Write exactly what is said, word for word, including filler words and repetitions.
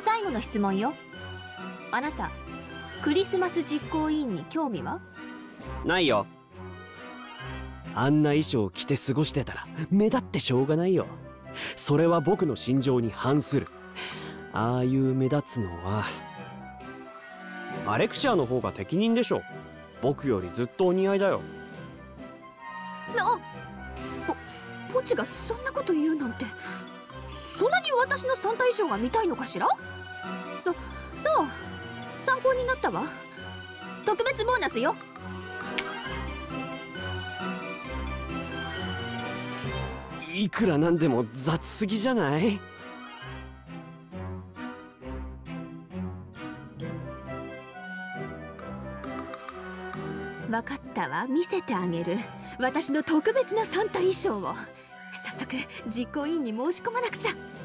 最後の質問よ。あなたクリスマス実行委員に興味は？ ないよ。あんな衣装を着て過ごしてたら目立ってしょうがないよ。それは僕の心情に反する。ああいう目立つのはアレクシアの方が適任でしょ。僕よりずっとお似合いだよ。 あ、ポポチがそんなこと言うなんて。そんなに私のサンタ衣装が見たいのかしら？そそう参考になったわ。特別ボーナスよ。 いくらなんでも雑すぎじゃない？ 分かったわ、見せてあげる。私の特別なサンタ衣装を。早速実行委員に申し込まなくちゃ。